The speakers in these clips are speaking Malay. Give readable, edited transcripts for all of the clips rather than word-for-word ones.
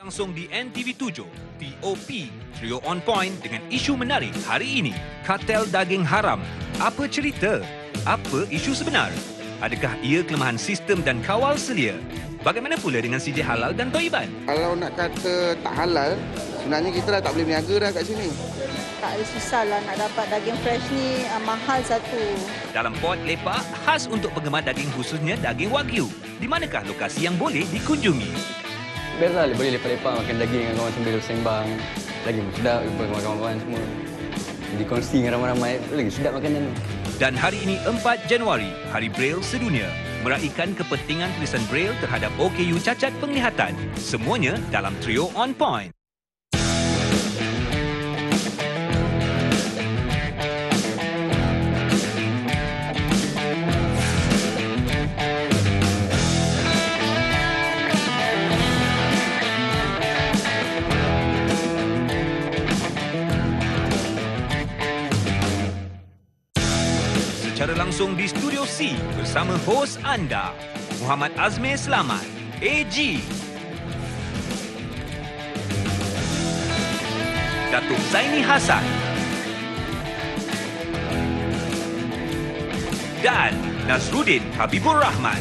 Langsung di NTV7, TOP, Trio On Point dengan isu menarik hari ini. Kartel daging haram. Apa cerita? Apa isu sebenar? Adakah ia kelemahan sistem dan kawal selia? Bagaimana pula dengan CJ Halal dan Thaiban? Kalau nak kata tak halal, sebenarnya kita dah tak boleh berniaga dah kat sini. Tak ada susah lah nak dapat daging fresh ni, mahal satu. Dalam pot lepak khas untuk penggemar daging khususnya daging Wagyu. Di manakah lokasi yang boleh dikunjungi? Best lah, boleh lepak-lepak makan daging dengan kawan sambil bersembang. Daging sedap, jumpa kawan-kawan semua. Dikongsi dengan ramai-ramai, lagi sedap makanan tu. Dan hari ini 4 Januari, Hari Braille Sedunia. Meraihkan kepentingan tulisan Braille terhadap OKU cacat penglihatan. Semuanya dalam Trio On Point. Secara langsung di Studio C bersama hos anda, Muhammad Azmi Selamat, AG, Datuk Zaini Hassan dan Nasruddin Habibur Rahman.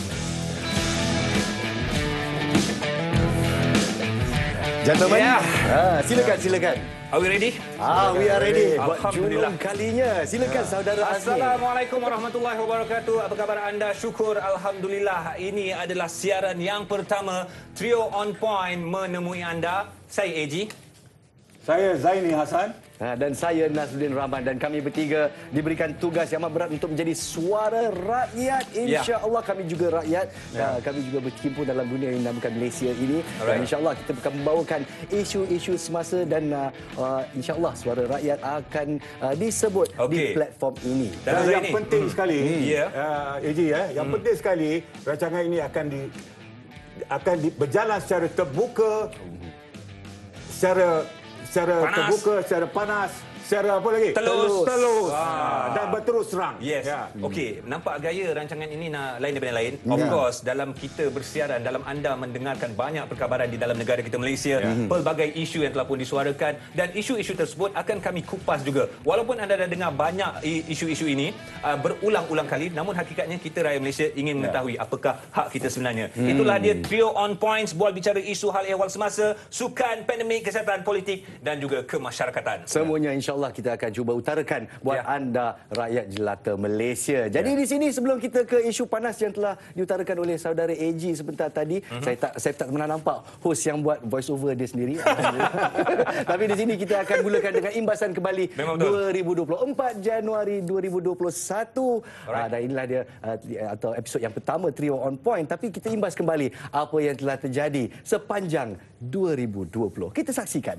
Gentlemen, silakan. Are we ready? We are ready. Buat Alhamdulillah. julung kalinya. Silakan saudara Azmi. Assalamualaikum warahmatullahi wabarakatuh. Apa khabar anda? Syukur Alhamdulillah. Ini adalah siaran yang pertama Trio On Point menemui anda. Saya AG. Saya Zaini Hassan. Dan saya Nasruddin Rahman, dan kami bertiga diberikan tugas yang amat berat untuk menjadi suara rakyat. InsyaAllah kami juga rakyat. Kami juga berkecimpung dalam dunia yang dinamakan Malaysia ini. Dan insyaAllah kita akan membawakan isu-isu semasa, dan insyaAllah suara rakyat akan disebut di platform ini. Dan yang penting sekali, AG, yang penting sekali, rancangan ini akan berjalan secara terbuka, secara terbuka, secara panas, secara apa lagi? Telus. Dan berterus terang. Yes. Okey, nampak gaya rancangan ini lain daripada yang lain. Of course, dalam kita bersiaran, dalam anda mendengarkan banyak perkabaran di dalam negara kita Malaysia, pelbagai isu yang telah pun disuarakan, dan isu-isu tersebut akan kami kupas juga. Walaupun anda dah dengar banyak isu-isu ini berulang-ulang kali, namun hakikatnya kita rakyat Malaysia ingin mengetahui apakah hak kita sebenarnya. Itulah dia Trio On Points, bual bicara isu hal ehwal semasa, sukan, pandemik, kesihatan, politik dan juga kemasyarakatan. Semuanya insyaAllah kita akan cuba utarakan buat anda rakyat jelata Malaysia. Jadi di sini sebelum kita ke isu panas yang telah diutarakan oleh saudara AG sebentar tadi, saya tak pernah nampak hos yang buat voice over dia sendiri. Tapi di sini kita akan mulakan dengan imbasan kembali 2024 Januari 2021. Dan inilah dia atau episod yang pertama Trio On Point, tapi kita imbas kembali apa yang telah terjadi sepanjang 2020. Kita saksikan.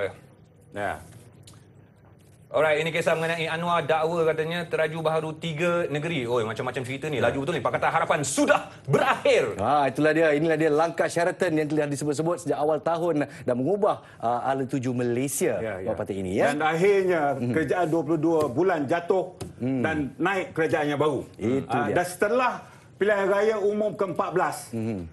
Alright, ini kisah mengenai Anwar dakwa katanya teraju baharu 3 negeri. Macam-macam cerita ni. Laju betul ni. Pakatan Harapan sudah berakhir. Itulah dia. Inilah dia langkah Sheraton yang telah disebut-sebut sejak awal tahun dan mengubah ala tuju Malaysia pada ini. Dan akhirnya kerajaan 22 bulan jatuh dan naik kerajaan yang baru. Itu dia. Dan setelah pilihan raya umum ke-14,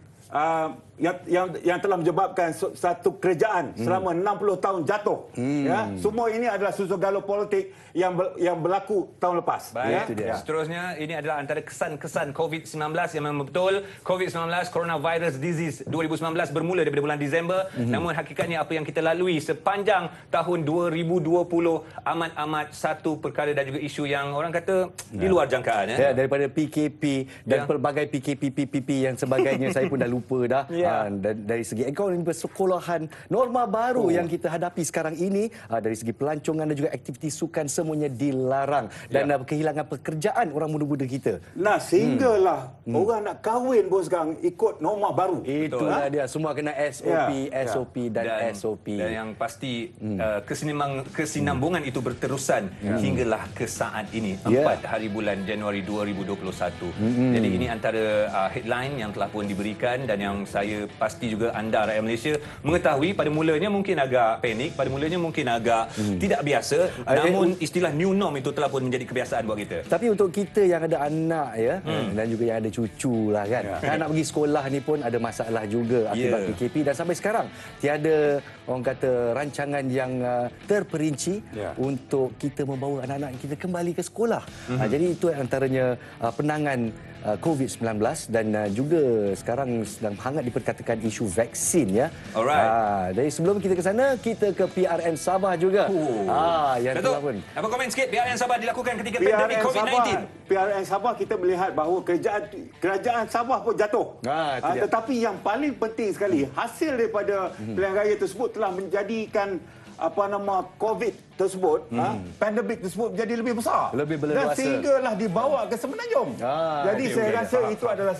yang telah menyebabkan satu kerajaan selama 60 tahun jatuh. Semua ini adalah susu galau politik yang berlaku tahun lepas. Baik. Seterusnya, ini adalah antara kesan-kesan COVID-19 yang memang betul. COVID-19, Coronavirus Disease 2019 bermula daripada bulan Disember. Namun hakikatnya apa yang kita lalui sepanjang tahun 2020 amat-amat satu perkara dan juga isu yang orang kata di luar jangkaan. Daripada PKP dan pelbagai PKP yang sebagainya saya pun dah lupa dah. Dan dari segi ekonomi persekolahan, norma baru yang kita hadapi sekarang ini, dari segi pelancongan dan juga aktiviti sukan semuanya dilarang, dan kehilangan pekerjaan orang muda-muda kita. Sehinggalah orang nak kahwin pun sekarang ikut norma baru. Itulah dia, semua kena SOP dan SOP. Dan yang pasti kesinambungan itu berterusan hinggalah ke saat ini, 4 hari bulan Januari 2021. Jadi ini antara headline yang telah pun diberikan dan yang saya saya pasti juga anda rakyat Malaysia mengetahui pada mulanya mungkin agak panik, pada mulanya mungkin agak tidak biasa, namun istilah new norm itu telah pun menjadi kebiasaan buat kita. Tapi untuk kita yang ada anak ya dan juga yang ada cucu lah kan. Anak pergi sekolah ni pun ada masalah juga akibat PKP dan sampai sekarang tiada orang kata rancangan yang terperinci untuk kita membawa anak-anak kita kembali ke sekolah. Jadi itu antaranya penangan COVID-19 dan juga sekarang sedang hangat diperkatakan isu vaksin ya. Alright. Jadi sebelum kita ke sana, kita ke PRN Sabah juga. Yang Datuk, telah pun. apa komen sikit PRN Sabah dilakukan ketika pandemik COVID-19? PRN Sabah kita melihat bahawa kerajaan Sabah pun jatuh. Tetapi yang paling penting sekali, hasil daripada pilihan raya tersebut telah menjadikan COVID tersebut, pandemik tersebut menjadi lebih besar. Lebih berleluasa. Dan sehinggalah dibawa ke Semenanjung. Jadi saya rasa itu adalah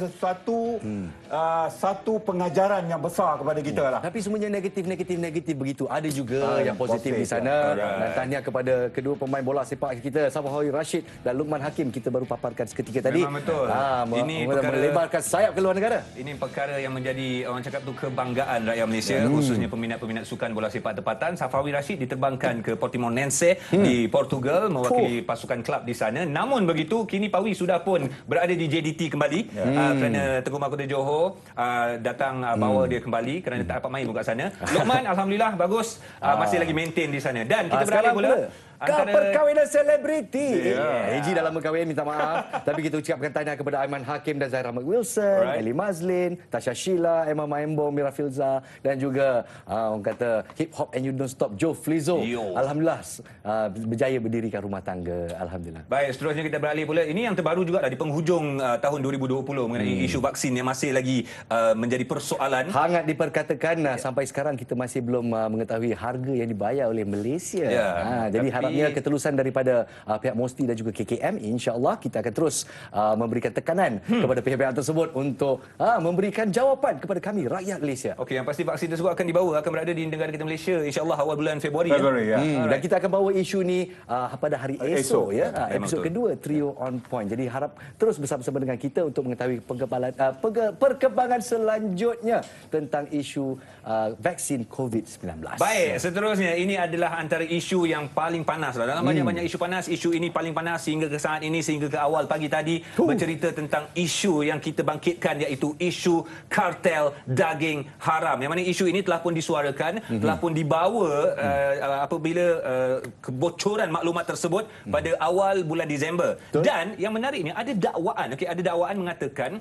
satu pengajaran yang besar kepada kita lah. Tapi semuanya negatif begitu. Ada juga yang positif di sana. Dan tahniah kepada kedua pemain bola sepak kita, Safawi Rashid dan Luqman Hakim, kita baru paparkan seketika tadi. Memang betul. Ini melebarkan sayap ke luar negara. Ini perkara yang menjadi orang cakap tu kebanggaan rakyat Malaysia, khususnya peminat-peminat sukan bola sepak tempatan. Safawi Rashid diterbangkan ke Portimonense di Portugal mewakili pasukan kelab di sana. Namun begitu, kini Pawi sudah pun berada di JDT kembali kerana Tengku Mahkota Johor datang bawa dia kembali kerana tak dapat main pun kat sana. Luqman alhamdulillah bagus, masih lagi maintain di sana. Dan kita beralih pula perkahwinan selebriti. AG dah lama kahwin, minta maaf. Tapi kita ucapkan tahniah kepada Aiman Hakim dan Zahra Wilson, Ellie Mazlin, Tasha Sheila, Emma Maembong, Mira Filza dan juga orang kata hip hop and you don't stop Joe Flizzo. Alhamdulillah berjaya berdirikan rumah tangga. Alhamdulillah. Baik, seterusnya kita beralih pula. Ini yang terbaru juga di penghujung tahun 2020 mengenai isu vaksin yang masih lagi menjadi persoalan. Hangat diperkatakan sampai sekarang kita masih belum mengetahui harga yang dibayar oleh Malaysia. Jadi harapnya ketelusan daripada pihak MOSTI dan juga KKM, insya-Allah kita akan terus memberikan tekanan kepada pihak-pihak tersebut untuk memberikan jawapan kepada kami rakyat Malaysia. Okey, yang pasti vaksin tersebut akan dibawa, akan berada di negara kita Malaysia insya-Allah awal bulan Februari. Dan kita akan bawa isu ni pada hari esok ya. Episod kedua Trio on Point. Jadi harap terus bersama-sama dengan kita untuk mengetahui perkembangan selanjutnya tentang isu vaksin COVID-19. Baik, seterusnya ini adalah antara isu yang paling panas lah. Dalam banyak-banyak isu panas, isu ini paling panas sehingga ke saat ini, sehingga ke awal pagi tadi bercerita tentang isu yang kita bangkitkan, iaitu isu kartel daging haram. Yang mana isu ini telah pun disuarakan, telah pun dibawa apabila kebocoran maklumat tersebut pada awal bulan Disember. Dan yang menariknya ada dakwaan, ada dakwaan mengatakan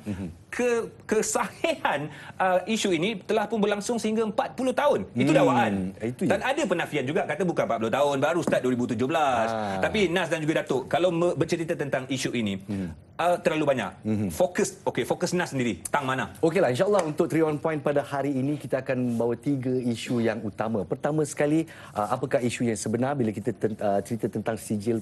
kesahihan isu ini telah pun berlangsung sehingga 40 tahun. Itu dakwaan. Dan ada penafian juga, kata bukan 40 tahun, baru start 2017. Tapi Nas dan juga Datuk, kalau bercerita tentang isu ini, terlalu banyak. Fokus Nas sendiri, tang mana? Okeylah, insya-Allah untuk Trio on Point pada hari ini kita akan bawa 3 isu yang utama. Pertama sekali, apakah isu yang sebenar bila kita cerita tentang sijil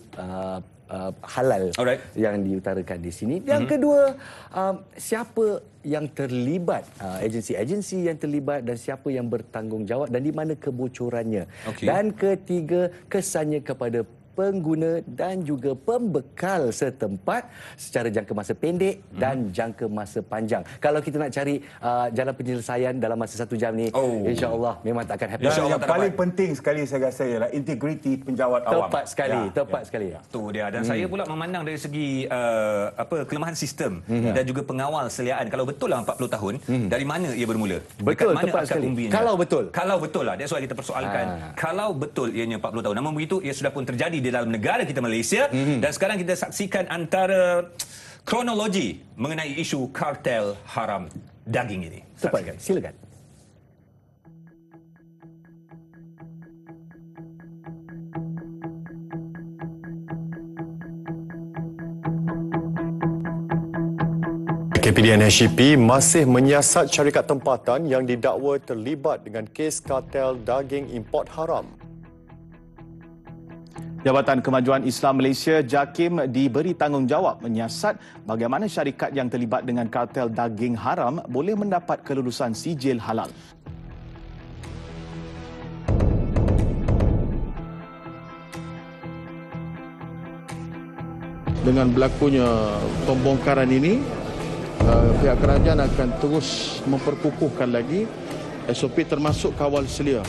halal yang diutarakan di sini. Yang kedua, siapa yang terlibat, agensi-agensi yang terlibat dan siapa yang bertanggungjawab dan di mana kebocorannya. Dan ketiga, kesannya kepada pengguna dan juga pembekal setempat secara jangka masa pendek dan jangka masa panjang. Kalau kita nak cari jalan penyelesaian dalam masa 1 jam ni, insya-Allah memang tak akan happy. Dan yang paling penting sekali saya rasa ialah integriti penjawat awam. Tepat sekali. Tu dia. Dan saya pula memandang dari segi kelemahan sistem dan juga pengawal seliaan. Kalau betul lah 40 tahun, dari mana ia bermula? Betul, tepat sekali. Kalau betul lah. That's why kita persoalkan. Kalau betul ianya 40 tahun. Namun begitu, ia sudah pun terjadi di dalam negara kita Malaysia. Dan sekarang kita saksikan antara kronologi mengenai isu kartel haram daging ini. Tepat, silakan. KPDN HCP masih menyiasat syarikat tempatan yang didakwa terlibat dengan kes kartel daging import haram. Jabatan Kemajuan Islam Malaysia JAKIM diberi tanggungjawab menyiasat bagaimana syarikat yang terlibat dengan kartel daging haram boleh mendapat kelulusan sijil halal. Dengan berlakunya pembongkaran ini, pihak kerajaan akan terus memperkukuhkan lagi SOP termasuk kawal selia.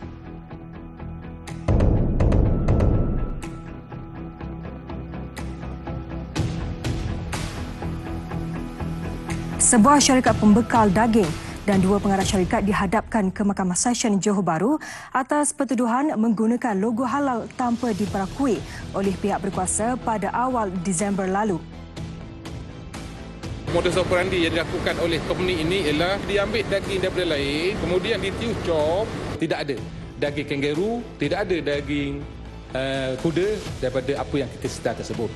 Sebuah syarikat pembekal daging dan dua pengarah syarikat dihadapkan ke Mahkamah Session Johor Bahru atas pertuduhan menggunakan logo halal tanpa diperakui oleh pihak berkuasa pada awal Disember lalu. Modus operandi yang dilakukan oleh company ini ialah diambil daging daripada lain, kemudian ditiup chop, tidak ada daging kangaroo, tidak ada daging kuda daripada apa yang kita sedar tersebut.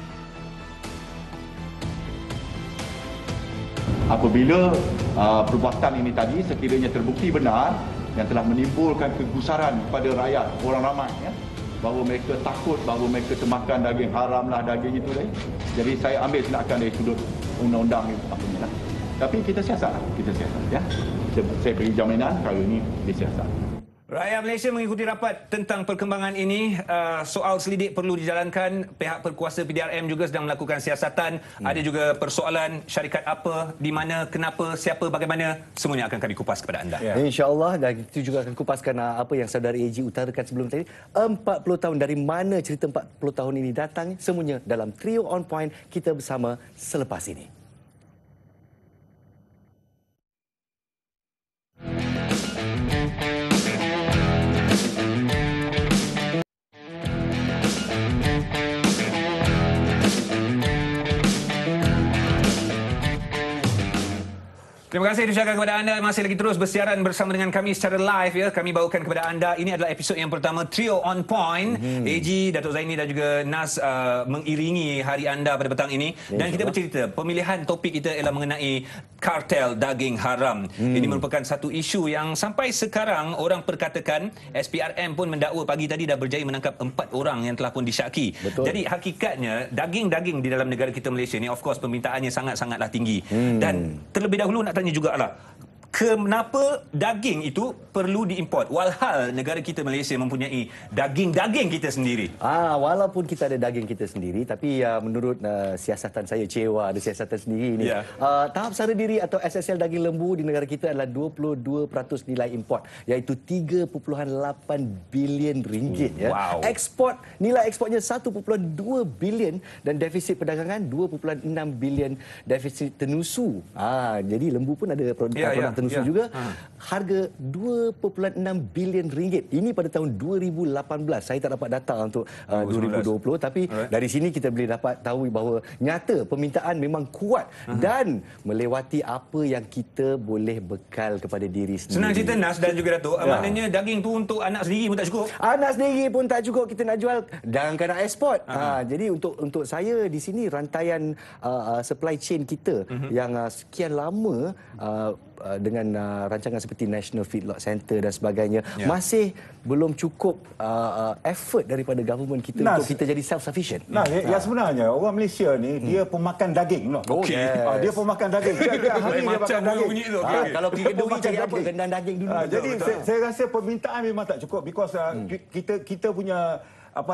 Apabila perbuatan ini tadi sekiranya terbukti benar yang telah menimbulkan kegusaran kepada rakyat orang ramai, ya, bahawa mereka takut, bahawa mereka termakan daging haram lah, daging itu tadi. Jadi saya ambil tindakan dari sudut undang-undang apa ni lah. Tapi kita siasat lah, ya. Saya beri jaminan kalau ini disiasat. Rakyat Malaysia mengikuti rapat tentang perkembangan ini. Soal selidik perlu dijalankan. Pihak berkuasa PDRM juga sedang melakukan siasatan. Ada juga persoalan syarikat apa, di mana, kenapa, siapa, bagaimana. Semuanya akan kami kupas kepada anda. InsyaAllah, dan itu juga akan kupaskan apa yang saudara AG utarakan sebelum tadi. 40 tahun, dari mana cerita 40 tahun ini datang? Semuanya dalam Trio On Point kita bersama selepas ini. Terima kasih diucapkan kepada anda masih lagi terus bersiaran bersama dengan kami secara live, ya. Kami bawakan kepada anda, ini adalah episod yang pertama Trio On Point. AG, Datuk Zaini dan juga Nas mengiringi hari anda pada petang ini, dan kita bercerita pemilihan topik kita ialah mengenai kartel daging haram. Ini merupakan satu isu yang sampai sekarang orang perkatakan. SPRM pun mendakwa pagi tadi dah berjaya menangkap 4 orang yang telah pun disyaki. Jadi hakikatnya daging-daging di dalam negara kita Malaysia ni, of course permintaannya sangat-sangatlah tinggi. Dan terlebih dahulu nak tanya jugalah, kenapa daging itu perlu diimport walhal negara kita Malaysia mempunyai daging-daging kita sendiri? Walaupun kita ada daging kita sendiri, tapi menurut siasatan saya, CEWA ada siasatan sendiri ini. Tahap sara diri atau SSL daging lembu di negara kita adalah 22% nilai import, iaitu 3.8 bilion ringgit. Wow. Ekspor, nilai ekspornya 1.2 bilion dan defisit perdagangan 2.6 bilion defisit tenusu. Jadi lembu pun ada produk tenusu juga. Harga 2.6 bilion ringgit. Ini pada tahun 2018. Saya tak dapat data untuk 2020, tapi dari sini kita boleh dapat tahu bahawa nyata permintaan memang kuat dan melewati apa yang kita boleh bekal kepada diri sendiri. Senang cerita Nas dan juga Datuk, maknanya daging tu untuk anak sendiri pun tak cukup. Anak sendiri pun tak cukup, kita nak jual dan nak ekspor. Jadi untuk saya di sini rantaian supply chain kita yang sekian lama dengan rancangan seperti National Feedlot Center dan sebagainya, masih belum cukup effort daripada government kita untuk kita jadi self-sufficient. Yang sebenarnya orang Malaysia ni dia pemakan daging. Dia pemakan daging. Tiap hari dia makan daging. Kalau kita duri cari apa? Gendang daging dulu. Jadi saya rasa permintaan memang tak cukup, because kita punya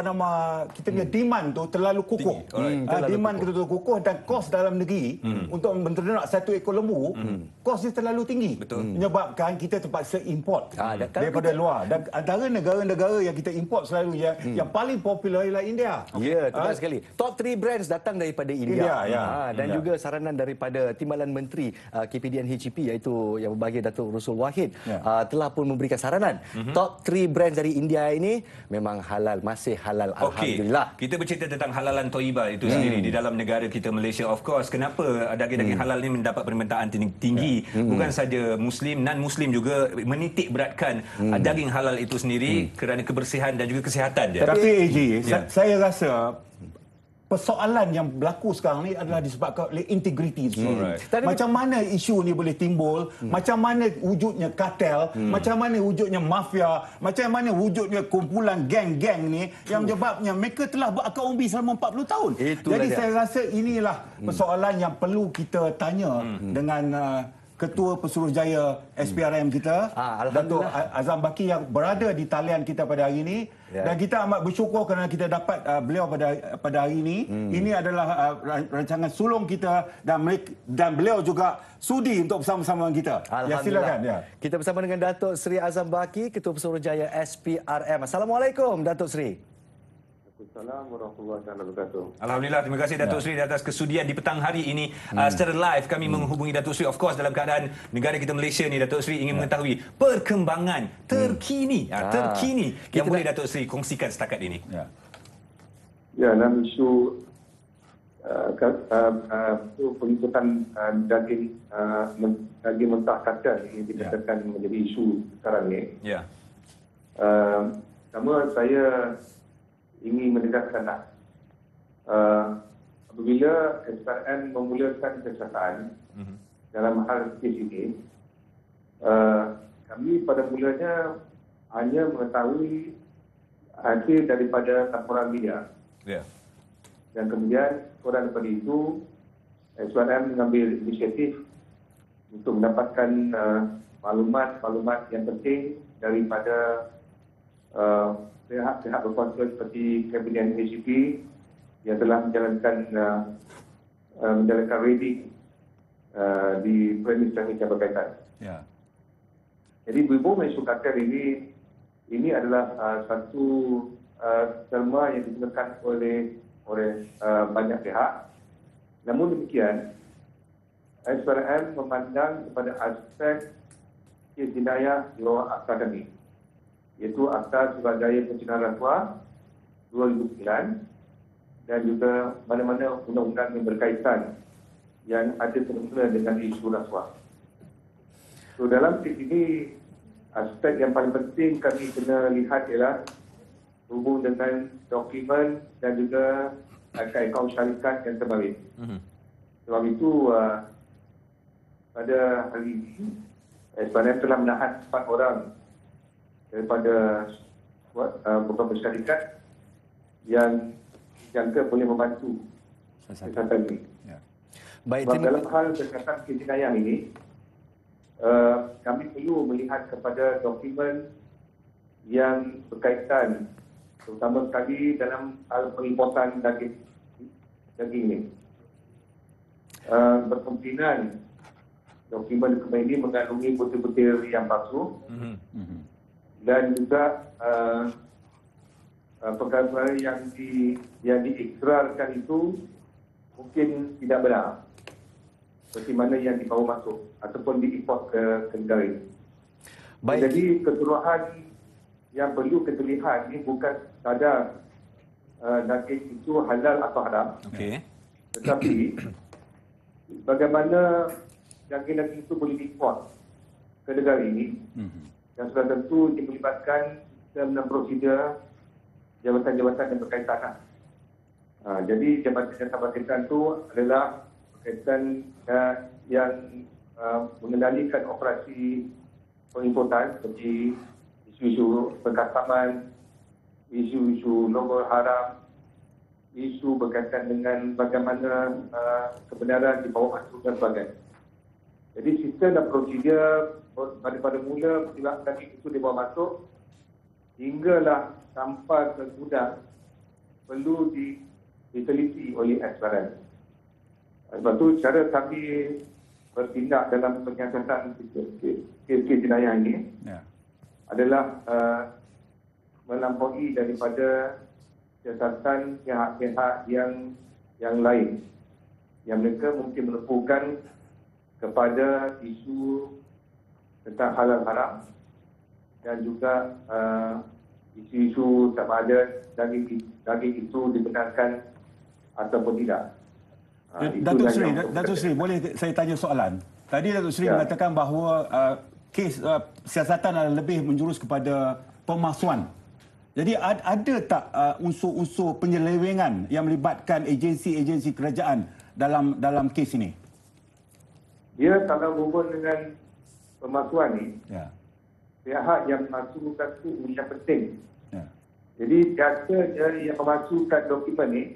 kita punya demand tu terlalu kukuh. Demand kita terlalu kukuh dan kos dalam negeri untuk menternak satu ekor lembu, kos dia terlalu tinggi. Menyebabkan kita terpaksa import daripada luar. Dan antara negara-negara yang kita import selalu yang paling popular ialah India. Ya, tepat sekali. Top 3 brands datang daripada India. Dan juga saranan daripada Timbalan Menteri KPDN HEP, iaitu yang berbahagia Datuk Rusul Wahid, telah pun memberikan saranan. Top 3 brands dari India ini memang halal, masih halal. Alhamdulillah. Kita bercerita tentang halalan Toiba itu sendiri di dalam negara kita Malaysia. Of course, kenapa daging-daging halal ini mendapat permintaan tinggi? Bukan saja Muslim, non-Muslim juga menitik beratkan daging halal itu sendiri kerana kebersihan dan juga kesihatan dia. Tapi AG, saya rasa persoalan yang berlaku sekarang ni adalah disebabkan oleh integriti. Macam mana isu ni boleh timbul, macam mana wujudnya kartel, macam mana wujudnya mafia, macam mana wujudnya kumpulan geng-geng ni yang menyebabnya mereka telah berakar umbi selama 40 tahun. Jadi saya rasa inilah persoalan yang perlu kita tanya dengan Ketua Pesuruhjaya SPRM kita, Datuk Azam Baki yang berada di talian kita pada hari ini. Dan kita amat bersyukur kerana kita dapat beliau pada hari ini. Ini adalah rancangan sulung kita dan beliau juga sudi untuk bersama-sama dengan kita. Ya, silakan. Ya. Kita bersama dengan Datuk Seri Azam Baki, Ketua Pesuruhjaya SPRM. Assalamualaikum, Datuk Seri. Assalamualaikum warahmatullahi wabarakatuh. Alhamdulillah, terima kasih Datuk Seri atas kesudian di petang hari ini secara live kami menghubungi Datuk Seri, of course dalam keadaan negara kita Malaysia ni. Datuk Seri ingin mengetahui perkembangan terkini yang boleh Datuk Seri kongsikan setakat ini. Ya, dalam isu pengikutan daging mentah kartel ini dikatakan menjadi isu sekarang ni. Pertama, saya ingin menegaskanlah apabila SPRM memulakan kesiasatan dalam hal kes ini, kami pada mulanya hanya mengetahui hasil daripada laporan media. Dan kemudian kurang daripada itu, SPRM mengambil inisiatif untuk mendapatkan maklumat-maklumat yang penting daripada pihak berkuasa seperti Kabinet ACP yang telah menjalankan raiding di premis teknik yang berkaitan. Jadi berhubung isu kartel ini adalah satu terma yang digunakan oleh banyak pihak. Namun demikian, SPRM memandang kepada aspek kes jenayah di bawah akta kami, iaitu Akta Suruhjaya Pencerahan Rasuah 2009 dan juga mana-mana undang-undang yang berkaitan yang ada kena dengan isu rasuah. So, dalam kes ini, aspek yang paling penting kami kena lihat ialah hubung dengan dokumen dan juga akaun syarikat yang terbalik. Sebab itu, pada hari ini, SPRM telah menahan 4 orang daripada beberapa syarikat yang dijangka boleh membantu kesihatan ini. Sebab dalam hal kesihatan jenayah ini, kami perlu melihat kepada dokumen yang berkaitan, terutama sekali dalam hal pengimportan daging ini. Berkemungkinan dokumen ini mengandungi butir-butir yang palsu. Dan juga perkara yang diikrarkan itu mungkin tidak benar, seperti mana yang dibawa masuk ataupun diimport ke negara ini. Jadi keseluruhan yang perlu kita lihat ini bukan sekadar daging itu halal atau haram, tetapi bagaimana daging-daging itu boleh diimport ke negara ini. Dan sudah tentu melibatkan sistem dan prosedur jabatan-jabatan yang berkaitan. Jadi jabatan-jabatan itu adalah berkaitan yang mengendalikan operasi pengimportan seperti isu-isu pengkasaman, isu-isu logo haram, isu berkaitan dengan bagaimana kebenaran dibawa masuk dan sebagainya. Jadi sistem dan prosedur pada mula daging itu dibawa masuk hinggalah sampai ke gudang perlu diteliti oleh SPRM. Sebab itu cara kami bertindak dalam penyiasatan kes jenayah ini adalah melampaui daripada siasatan pihak-pihak yang lain yang mereka mungkin menepukan kepada isu tentang halal haram dan juga isu-isu sama ada daging itu dibenarkan ataupun tidak. Datuk Seri, boleh saya tanya soalan? Tadi Datuk Seri mengatakan bahawa kes siasatan adalah lebih menjurus kepada pemalsuan. Jadi ada tak unsur-unsur penyelewengan yang melibatkan agensi-agensi kerajaan dalam kes ini? Ya, kalau berhubung dengan pemalsuan ni, pihak yang memalsukan itu yang penting. Jadi biasanya yang memalsukan dokumen ni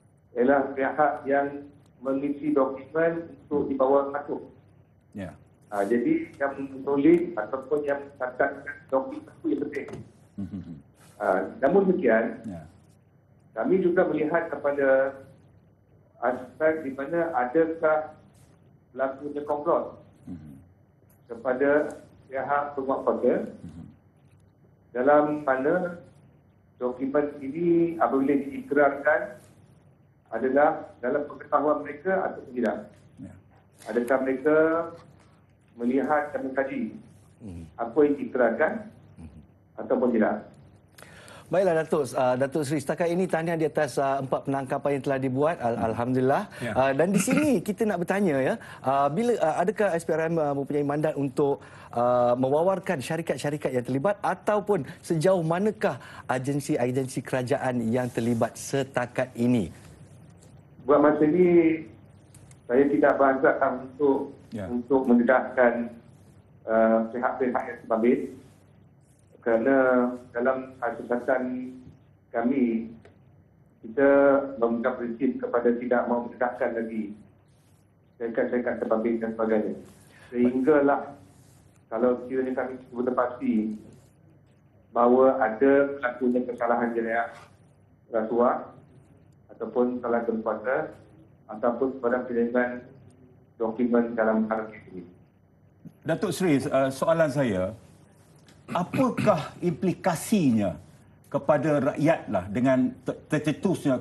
ialah pihak yang mengisi dokumen untuk dibawa masuk. Jadi yang menulis ataupun yang mencatatkan dokumen itu yang penting. Namun demikian, kami juga melihat kepada aspek di mana adakah berlakunya komplot kepada pihak penguat kuasa dalam mana dokumen ini apabila diikrarkan adalah dalam pengetahuan mereka atau tidak. Adakah mereka melihat dan mengkaji apa yang diikrarkan ataupun tidak. Baiklah Datuk Seri, setakat ini tahniah di atas 4 penangkapan yang telah dibuat, alhamdulillah. Dan di sini kita nak bertanya ya, bila adakah SPRM mempunyai mandat untuk mewawarkan syarikat-syarikat yang terlibat ataupun sejauh manakah agensi-agensi kerajaan yang terlibat setakat ini? Buat masa ini saya tidak beranggapan untuk mendedahkan pihak-pihak yang terbabit kerana dalam asasatan kami kita memegang prinsip kepada tidak mahu mendedahkan lagi syarikat-syarikat terbabit dan sebagainya. Sehinggalah kalau kiranya kami betul pasti bahawa ada berlakunya kesalahan jenayah rasuah ataupun salah berkuasa ataupun barang pinjaman dokumen dalam perkara ini. Datuk Seri, soalan saya, apakah implikasinya kepada rakyat lah dengan tercetusnya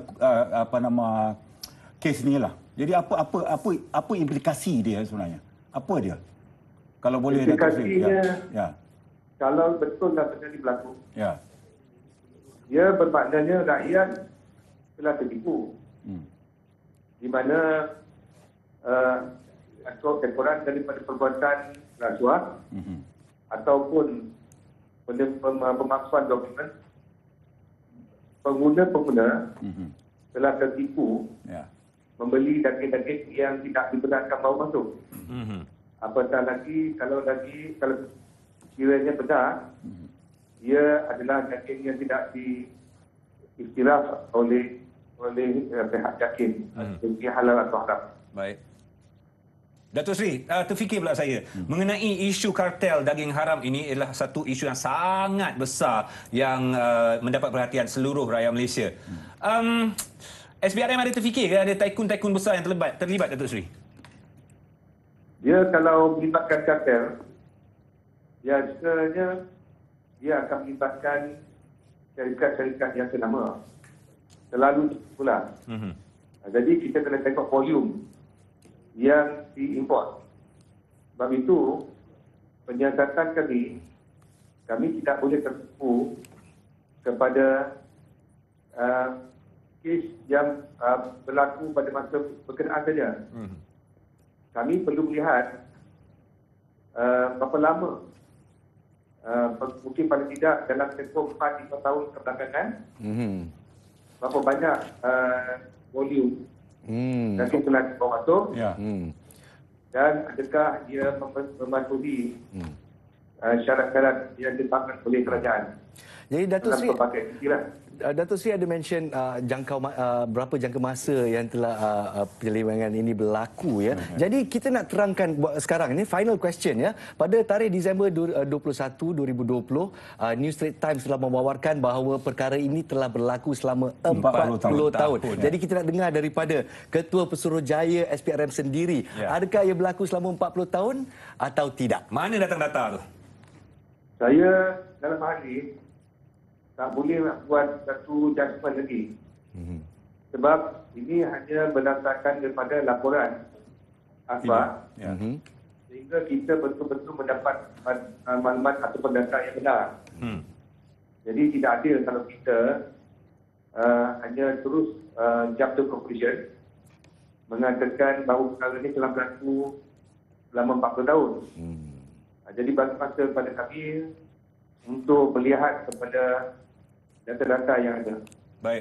kes ni lah? Jadi apa implikasi dia sebenarnya? Apa dia? Kalau boleh Datuk Seri. Implikasinya, kalau betul dah terjadi berlaku, dia bermaknanya rakyat telah tertipu. Di mana kekurang daripada perbuatan rasuah ataupun pemalsuan dokumen, pengguna-pengguna telah tertipu membeli daging-daging yang tidak dibenarkan bawa masuk. Apatah lagi kalau kiranya benar, ia adalah daging yang tidak diiktiraf oleh pihak yakin sebagai halal atau haram. Baik. Datuk Seri, terfikir pula saya mengenai isu kartel daging haram ini adalah satu isu yang sangat besar yang mendapat perhatian seluruh rakyat Malaysia. SPRM ada terfikir ke ada tycoon-tycoon besar yang terlibat Datuk Seri? Dia kalau melibatkan kartel, biasanya dia akan melibatkan syarikat-syarikat yang senama. Selalu pula. Jadi kita kena tengok volume yang diimport. Sebab itu, penyiasatan kami tidak boleh tertipu kepada kes yang berlaku pada masa berkenaan saja. Kami perlu melihat berapa lama, mungkin paling tidak dalam tempoh 4-5 tahun kebelakangan, berapa banyak volume daging telah dibawa masuk dan adakah dia mematuhi syarat-syarat yang ditetapkan oleh kerajaan. Jadi Datuk Seri ada mention berapa jangka masa yang telah penyelewengan ini berlaku ya. Jadi kita nak terangkan sekarang ini final question ya. Pada tarikh Disember 21 2020 New Straits Times telah mewawarkan bahawa perkara ini telah berlaku selama 40 tahun. Jadi kita nak dengar daripada Ketua Pesuruhjaya SPRM sendiri, adakah ia berlaku selama 40 tahun atau tidak? Mana data-data tu? Saya dalam hal ini tak boleh nak buat satu judgement lagi. Sebab ini hanya berdasarkan daripada laporan asbab. Sehingga kita betul-betul mendapat maklumat ataupun data yang benar. Jadi tidak adil kalau kita hanya terus jump to conclusion mengatakan bahawa perkara ini telah berlaku selama 40 tahun. Jadi bagi masa kepada kami untuk melihat kepada data-data yang ada. Baik.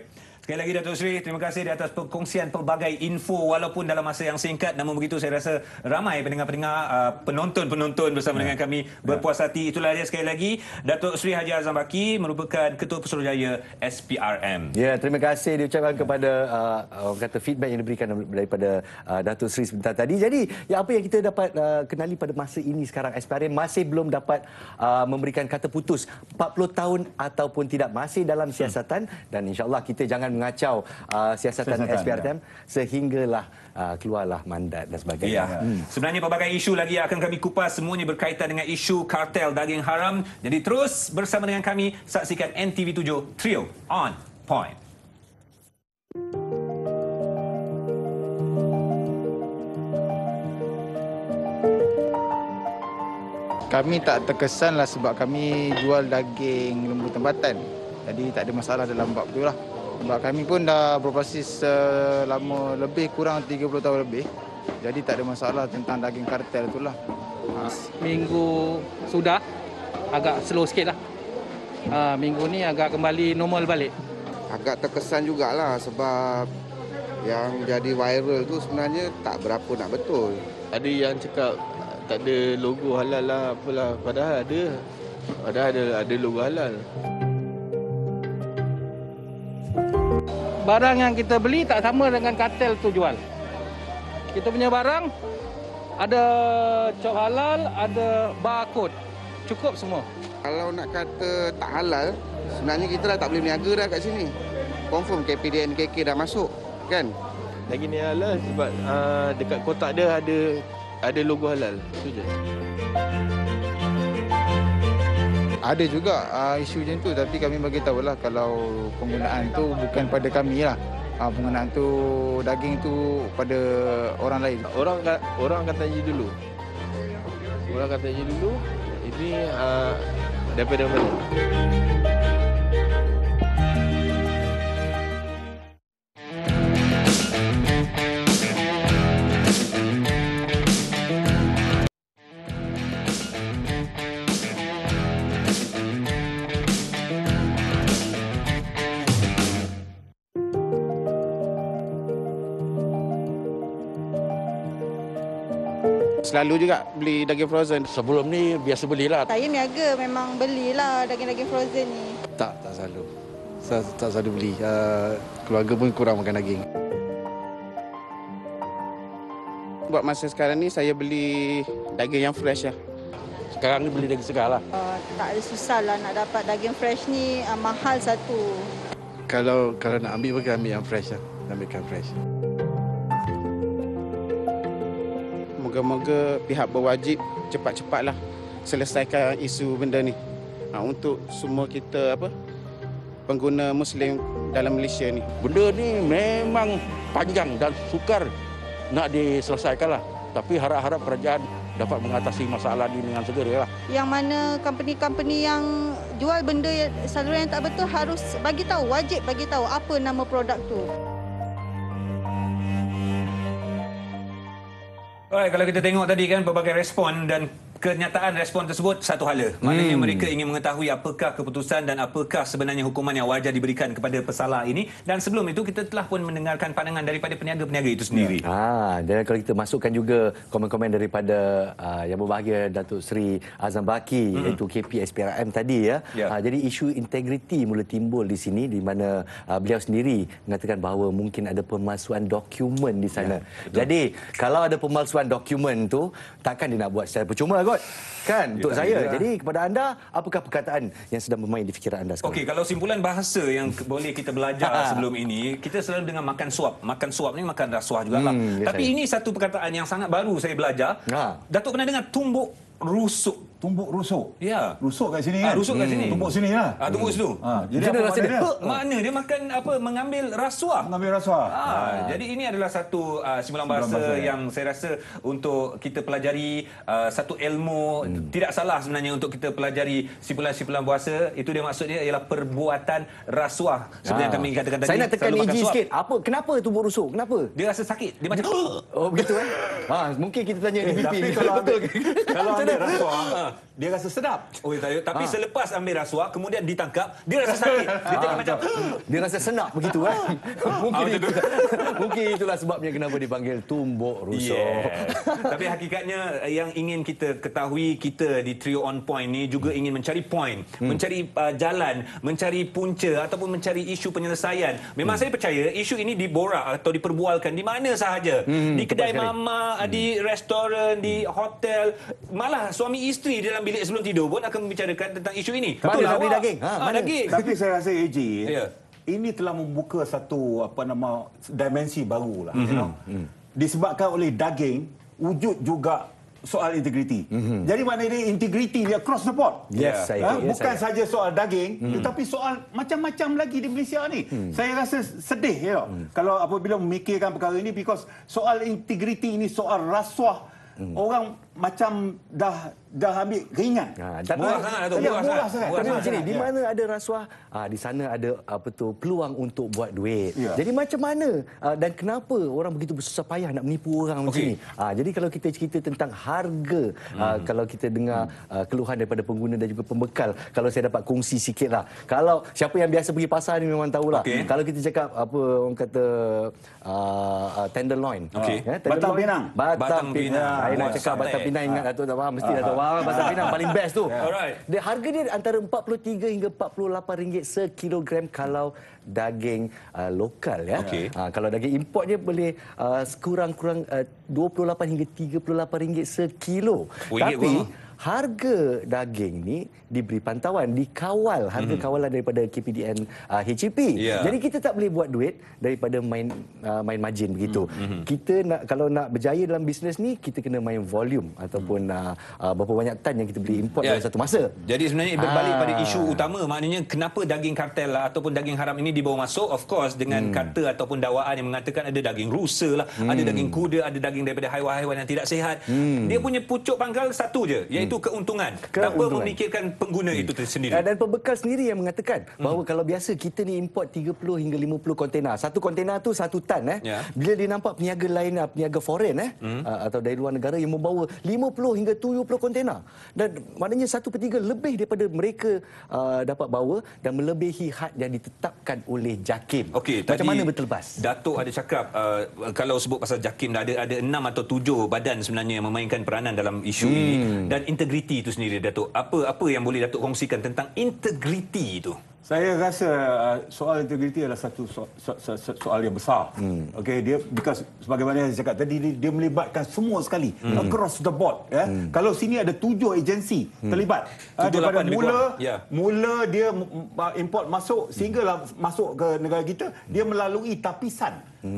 Sekali lagi Datuk Seri, terima kasih di atas perkongsian pelbagai info walaupun dalam masa yang singkat. Namun begitu saya rasa ramai pendengar-pendengar, penonton-penonton bersama dengan kami berpuas hati. Itulah dia sekali lagi Datuk Seri Haji Azam Baki merupakan Ketua Pesuruhjaya SPRM. Ya, terima kasih diucapkan kepada orang kata feedback yang diberikan daripada Datuk Seri sebentar tadi. Jadi, apa yang kita dapat kenali pada masa ini sekarang, SPRM masih belum dapat memberikan kata putus 40 tahun ataupun tidak, masih dalam siasatan, dan insya-Allah kita jangan mengacau siasatan SPRM sehinggalah keluarlah mandat dan sebagainya. Sebenarnya pelbagai isu lagi akan kami kupas, semuanya berkaitan dengan isu kartel daging haram. Jadi terus bersama dengan kami, saksikan NTV7 Trio on Point. Kami tak terkesanlah sebab kami jual daging lembu tempatan. Jadi tak ada masalah dalam bab tu lah. Sebab kami pun dah beroperasi selama lebih kurang 30 tahun lebih. Jadi tak ada masalah tentang daging kartel tu lah. Minggu sudah agak slow sikit lah. Minggu ni agak kembali normal balik. Agak terkesan jugalah sebab yang jadi viral tu sebenarnya tak berapa nak betul. Ada yang cakap tak ada logo halal lah apalah, padahal ada. Padahal ada logo halal. Barang yang kita beli tak sama dengan kartel tu jual. Kita punya barang ada cop halal, ada barcode. Cukup semua. Kalau nak kata tak halal, sebenarnya kita dah tak boleh berniaga dah kat sini. Confirm KPDN KK dah masuk, kan? Lagi ni halal sebab dekat kotak dia ada logo halal. Itu je. Ada juga isu macam tu, tapi kami bagi tahulah kalau penggunaan tu bukan pada kami lah. Penggunaan tu daging tu pada orang lain. Orang akan tanya dulu. Ini daripada mana? Selalu juga beli daging frozen. Sebelum ni biasa belilah. Saya niaga memang belilah daging-daging frozen ni. Tak selalu. Saya tak selalu beli. Keluarga pun kurang makan daging. Buat masa sekarang ni saya beli daging yang fresh lah. Sekarang ni beli daging segar lah. Tak ada susah lah nak dapat daging fresh ni, mahal satu. Kalau nak ambil pun ambil yang fresh lah. Ambilkan fresh. Moga-moga pihak berwajib cepat-cepatlah selesaikan isu benda ni. Untuk semua kita pengguna Muslim dalam Malaysia ni. Benda ni memang panjang dan sukar nak diselesaikan lah. Tapi harap-harap kerajaan dapat mengatasi masalah ini dengan segera lah. Yang mana company-company yang jual benda saluran yang tak betul harus bagi tahu, wajib bagi tahu apa nama produk tu. Alright, kalau kita tengok tadi kan pelbagai respon dan kenyataan respon tersebut satu hala. Maknanya mereka ingin mengetahui apakah keputusan dan apakah sebenarnya hukuman yang wajar diberikan kepada pesalah ini. Dan sebelum itu kita telah pun mendengarkan pandangan daripada peniaga-peniaga itu sendiri. Dan kalau kita masukkan juga komen-komen daripada yang berbahagia Datuk Seri Azam Baki iaitu KP SPRM tadi ya. Jadi isu integriti mula timbul di sini di mana beliau sendiri mengatakan bahawa mungkin ada pemalsuan dokumen di sana. Jadi kalau ada pemalsuan dokumen tu takkan dia nak buat secara percuma kot. Kan untuk saya. Jadi kepada anda, apakah perkataan yang sedang bermain di fikiran anda sekarang? Okey, kalau simpulan bahasa yang boleh kita belajar sebelum ini, kita selalu dengar makan suap. Makan suap ni makan rasuah jugalah. Tapi ini satu perkataan yang sangat baru saya belajar. Datuk pernah dengar tumbuk rusuk? Tumbuk rusuk? Ya. Rusuk kat sini kan? Rusuk kat sini. Tumbuk sini lah. Tumbuk situ. Jadi apa makna dia? Makna dia makan mengambil rasuah. Mengambil rasuah. Jadi ini adalah satu simpulan bahasa yang saya rasa untuk kita pelajari satu ilmu. Tidak salah sebenarnya untuk kita pelajari simpulan-simpulan bahasa. Itu dia maksudnya ialah perbuatan rasuah. Seperti yang kami katakan tadi. Saya nak tekan EG sikit. Kenapa tumbuk rusuk? Kenapa? Dia rasa sakit. Dia macam begitu kan? Mungkin kita tanya DPP ni. Kalau ambil rasuah, dia rasa sedap. Oh, tapi selepas ambil rasuah kemudian ditangkap, dia rasa sakit. Dia tengok macam dia rasa senak begitu kan. Mungkin itulah sebabnya kenapa dipanggil tumbuk rusuk. Tapi hakikatnya yang ingin kita ketahui, kita di Trio On Point ni juga ingin mencari point, mencari jalan, mencari punca ataupun mencari isu penyelesaian. Memang saya percaya isu ini diborak atau diperbualkan di mana sahaja. Di kedai mama, di restoran, di hotel, malah suami isteri dalam bilik sebelum tidur pun akan membicarakan tentang isu ini. Betul lah, daging. Daging. Tapi saya rasa AJ, ini telah membuka satu dimensi baru lah. Disebabkan oleh daging, wujud juga soal integriti. Jadi maknanya integriti dia cross the board. Bukan saja soal daging, tetapi soal macam-macam lagi di Malaysia ni. Saya rasa sedih kalau apabila memikirkan perkara ini, because soal integriti ini soal rasuah. Orang macam dah ambil ringan. Murah sangat. Tapi macam ni, di mana ada rasuah, di sana ada peluang untuk buat duit. Jadi macam mana dan kenapa orang begitu bersusah payah nak menipu orang macam ni? Jadi kalau kita cerita tentang harga, kalau kita dengar keluhan daripada pengguna dan juga pembekal, kalau saya dapat kongsi sikitlah. Kalau siapa yang biasa pergi pasar ni memang tahulah. Kalau kita cakap orang kata tenderloin. Batang Pinang. Saya nak cakap Batang Pinang, ingat Datuk tak faham, mesti Datuk faham. Batang Pinang paling best tu. Harga dia antara RM43 hingga RM48 sekilogram kalau daging lokal ya. Kalau daging import dia boleh kurang-kurang RM28 hingga RM38 sekilo. Tapi harga daging ni diberi pantauan, dikawal, harga kawalan daripada KPDN HEP. Jadi kita tak boleh buat duit daripada main margin begitu. Kita kalau nak berjaya dalam bisnes ni, kita kena main volume ataupun berapa banyak tan yang kita boleh import dalam satu masa. Jadi sebenarnya berbalik pada isu utama, maknanya kenapa daging kartel ataupun daging haram ini dibawa masuk, of course dengan kata ataupun dakwaan yang mengatakan ada daging rusa lah, ada daging kuda, ada daging daripada haiwan-haiwan yang tidak sihat. Dia punya pucuk pangkal satu je, iaitu keuntungan. Tanpa memikirkan pengguna itu sendiri. Dan pembekal sendiri yang mengatakan bahawa kalau biasa kita ni import 30 hingga 50 kontena. Satu kontena tu 1 tan. Bila dia nampak peniaga lain, peniaga foreign atau dari luar negara yang membawa 50 hingga 70 kontena. Dan maknanya 1/3 lebih daripada mereka dapat bawa dan melebihi had yang ditetapkan oleh JAKIM. Macam mana berterlepas? Datuk ada cakap kalau sebut pasal JAKIM ada 6 atau 7 badan sebenarnya yang memainkan peranan dalam isu ini. Dan integriti itu sendiri, Datuk. Apa yang boleh Datuk kongsikan tentang integriti itu? Saya rasa soal integriti adalah satu soal yang besar. Dia because sebagaimana saya cakap tadi, dia melibatkan semua sekali across the board. Kalau sini ada 7 agensi terlibat. Daripada mula dia import masuk sehinggalah masuk ke negara kita, dia melalui tapisan.